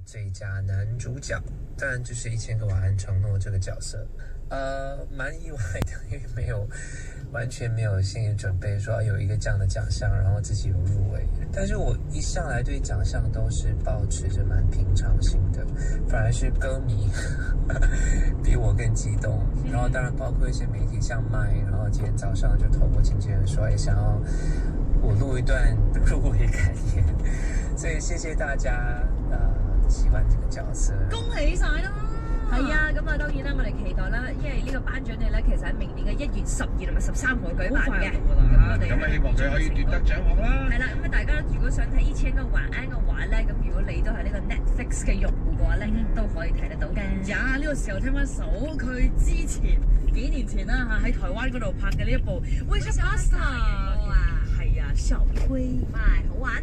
最佳男主角，当然就是1000个晚安承诺这个角色。蛮意外的，因为完全没有心理准备说有一个这样的奖项，然后自己有入围。但是我一上来对奖项都是抱持着蛮平常心的，反而是歌迷比我更激动。然后当然包括一些媒体像麦，然后今天早上就透过经纪人说，想要我录一段入围感言，所以謝謝大家喜歡這個角色， 恭喜晒啦！係啊，咁啊當然啦，我哋期待啦，因為呢個頒獎禮咧，其實喺明年嘅1月12同埋13號舉辦嘅。 咁啊，希望佢可以奪得獎項啦。 係啦，咁啊大家如果想睇1000個晚安嘅話咧，咁如果你都係呢個 Netflix 嘅用戶嘅話咧，都可以睇得到嘅。呀，呢個時候聽翻首佢之前幾年前啦嚇喺台灣嗰度拍嘅呢一部《為什麼傻》啊，係啊，小龜，咪好玩。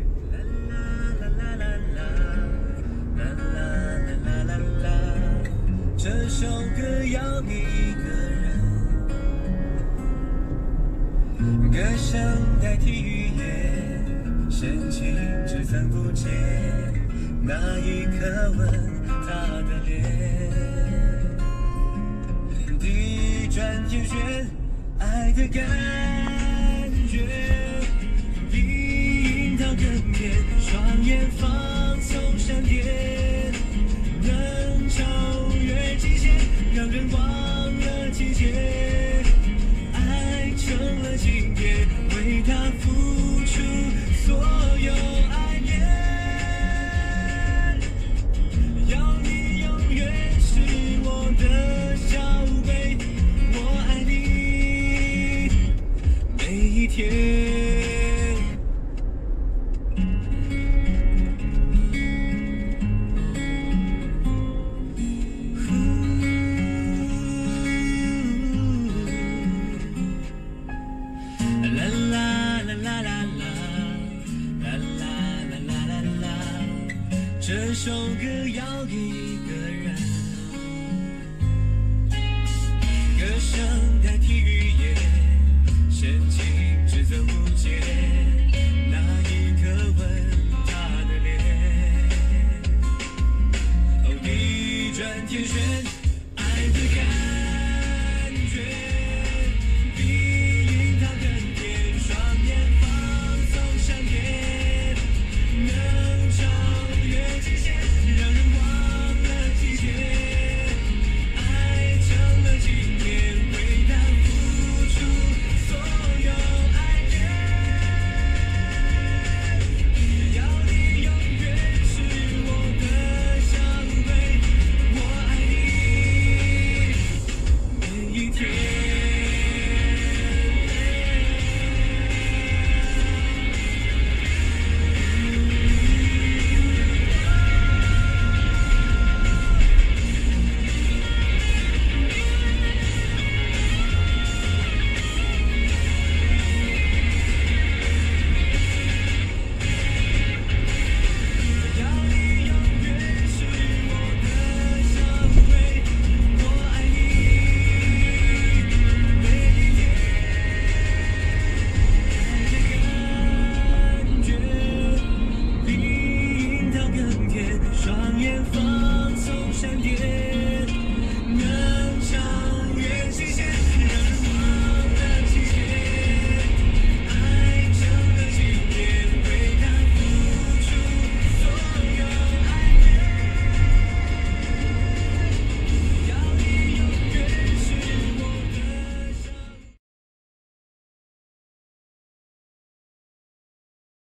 这首歌要给一个人，歌声代替语言，深情只曾不见，那一刻吻他的脸，地转天旋，爱的感觉，比樱桃更甜，双眼放纵闪电，能超越极限，让人忘了季节，爱成了经典，为他付出所有爱恋，要你永远是我的小贝，我爱你每一天。这首歌要给一个人，歌声代替语言，深情只曾不见。